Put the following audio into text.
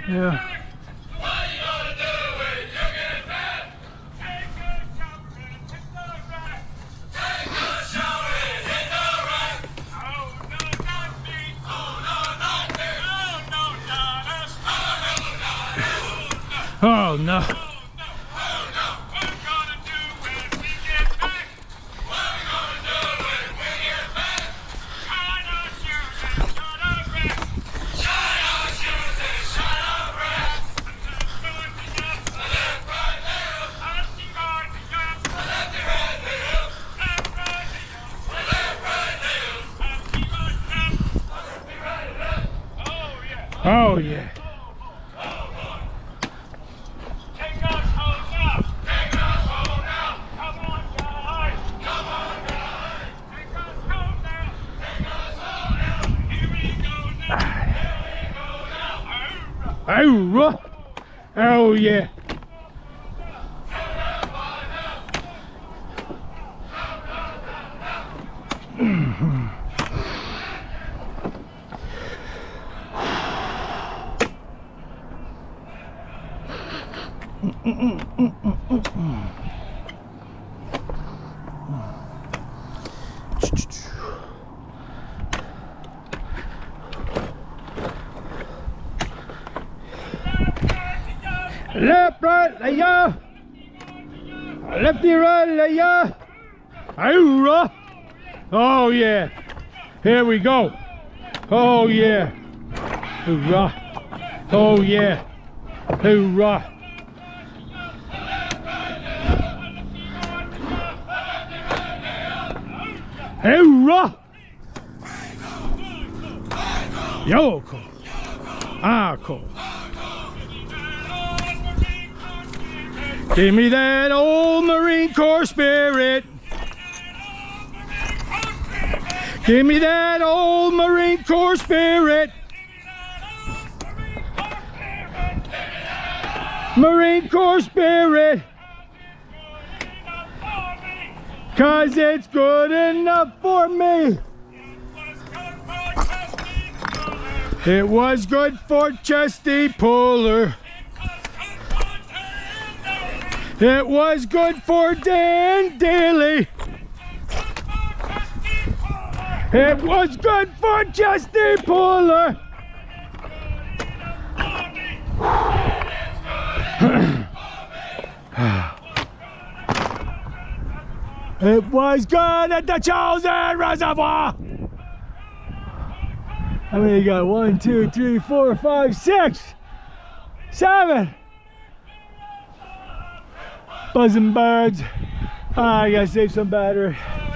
Yeah. Oh no. Oh yeah. Take us home now. Take us home now. Come on, guys. Come on, guys. Take us home now. Take us home now. Here we go now. Here we go now. Oh yeah. Left, right, lay ya. Lefty, right, lay ya. Oh yeah. Here we go. Oh yeah. Hoorah. Oh yeah. Hoorah. Hoorah. Yoko. Ako. Give me that old Marine Corps spirit. Give me that old Marine Corps spirit. Marine Corps spirit. 'Cause it's good enough for me. It was good for Chesty Puller. It was good for Dan Daly. It was good for Chesty Puller. It was good at the Chosen Reservoir. How many you got? 1, 2, 3, 4, 5, 6, 7. Buzzing birds. I gotta save some battery.